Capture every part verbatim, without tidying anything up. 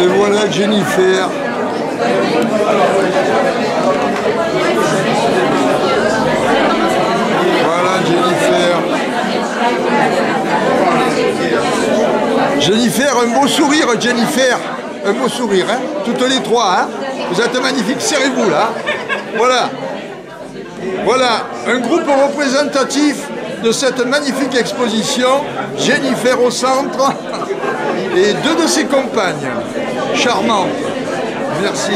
Et voilà Jennifer. Voilà Jennifer. Jennifer, un beau sourire, Jennifer. Un beau sourire, hein. Toutes les trois, hein. Vous êtes magnifiques, serrez-vous là. Voilà. Voilà, un groupe représentatif de cette magnifique exposition. Jennifer au centre et deux de ses compagnes. Charmantes. Merci.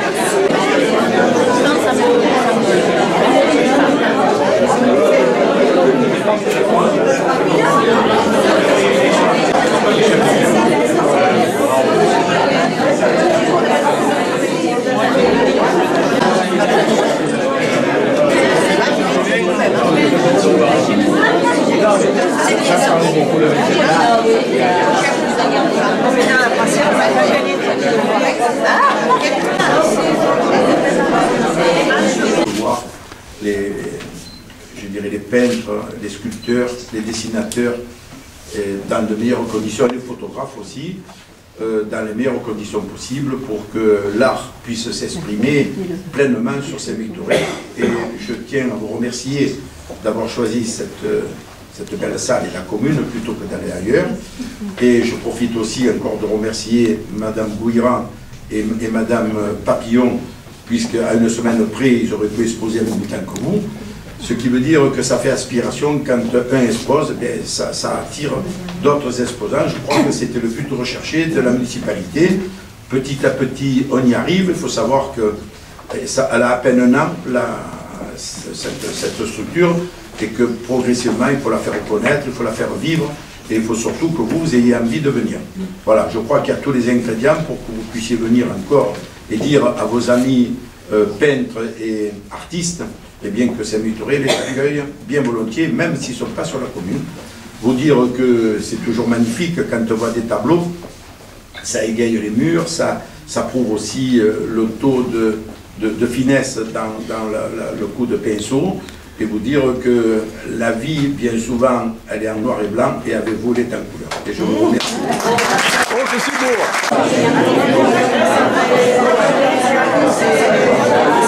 Les, je dirais les peintres, les sculpteurs, les dessinateurs dans de meilleures conditions, et les photographes aussi, euh, dans les meilleures conditions possibles pour que l'art puisse s'exprimer pleinement sur ces victoires. Et je tiens à vous remercier d'avoir choisi cette, cette belle salle et la commune plutôt que d'aller ailleurs. Et je profite aussi encore de remercier Madame Gouiran et, et Madame Papillon, puisqu'à une semaine près, ils auraient pu exposer en même temps que vous. Ce qui veut dire que ça fait aspiration, quand un expose, bien, ça, ça attire d'autres exposants. Je crois que c'était le but recherché de la municipalité. Petit à petit, on y arrive. Il faut savoir qu'elle a à peine un an, la, cette, cette structure, et que progressivement, il faut la faire connaître, il faut la faire vivre, et il faut surtout que vous, vous ayez envie de venir. Voilà, je crois qu'il y a tous les ingrédients pour que vous puissiez venir encore et dire à vos amis euh, peintres et artistes, eh bien que Saint-Victoré les accueille bien volontiers, même s'ils ne sont pas sur la commune. Vous dire que c'est toujours magnifique quand on voit des tableaux, ça égaye les murs, ça, ça prouve aussi euh, le taux de, de, de finesse dans, dans la, la, le coup de pinceau, et vous dire que la vie, bien souvent, elle est en noir et blanc, et avec vous, elle est en couleur. Et je vous remercie. Oh, que c'est beau!